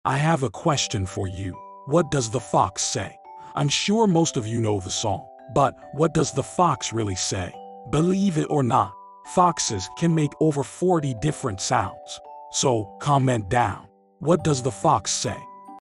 I have a question for you. What does the fox say? I'm sure most of you know the song, but what does the fox really say? Believe it or not, foxes can make over 40 different sounds. So comment down. What does the fox say?